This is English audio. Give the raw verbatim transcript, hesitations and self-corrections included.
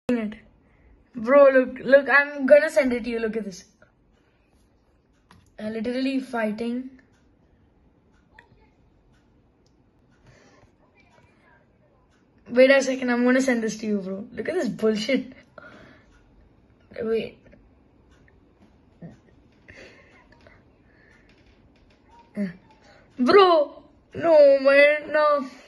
it. Bro, look, look, I'm gonna send it to you. Look at this. Uh, literally fighting. Wait a second, I'm gonna send this to you, bro. Look at this bullshit. Wait. Bro, no, man, no.